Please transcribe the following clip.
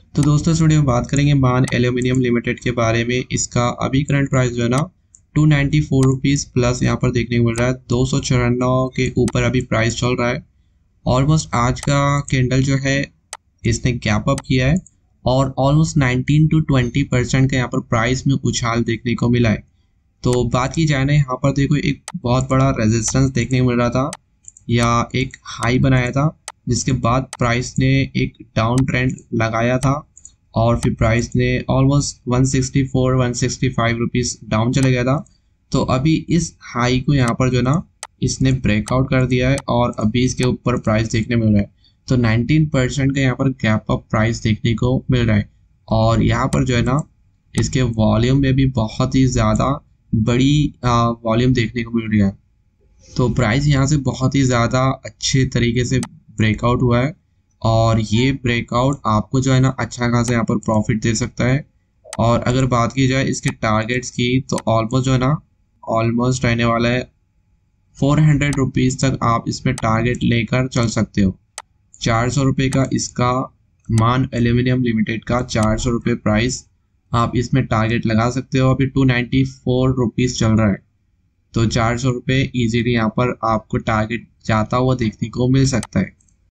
तो दोस्तों इस वीडियो में बात करेंगे मान एल्यूमिनियम लिमिटेड के बारे में। इसका अभी करंट प्राइस जो है ना 294 रुपीज़ प्लस यहाँ पर देखने को मिल रहा है। 294 के ऊपर अभी प्राइस चल रहा है। ऑलमोस्ट आज का कैंडल जो है इसने गैप अप किया है और ऑलमोस्ट 19 to 20% का यहाँ पर प्राइस में उछाल देखने को मिला है। तो बात की जाए ना, यहाँ पर देखो एक बहुत बड़ा रेजिस्टेंस देखने को मिल रहा था या एक हाई बनाया था, जिसके बाद प्राइस ने एक डाउन ट्रेंड लगाया था और फिर प्राइस ने ऑलमोस्ट 164 165 रुपीज़ डाउन चले गया था। तो अभी इस हाई को यहाँ पर जो ना इसने ब्रेकआउट कर दिया है और अभी इसके ऊपर प्राइस देखने मिल रहा है। तो 19% का यहाँ पर गैप अप प्राइस देखने को मिल रहा है और यहाँ पर जो है ना इसके वॉल्यूम में भी बहुत ही ज़्यादा बड़ी वॉल्यूम देखने को मिल रही है। तो प्राइस यहाँ से बहुत ही ज़्यादा अच्छे तरीके से ब्रेकआउट हुआ है और ये ब्रेकआउट आपको जो है ना अच्छा खासा यहाँ पर प्रॉफिट दे सकता है। और अगर बात की जाए इसके टारगेट्स की तो ऑलमोस्ट जो है ना ऑलमोस्ट रहने वाला है 400 रुपीज़ तक आप इसमें टारगेट लेकर चल सकते हो। 400 रुपये का इसका मान एल्यूमिनियम लिमिटेड का 400 रुपये प्राइस आप इसमें टारगेट लगा सकते हो। अभी 294 रुपीज़ चल रहा है, तो 400 रुपये ईजीली यहाँ पर आपको टारगेट जाता हुआ देखने को मिल सकता है।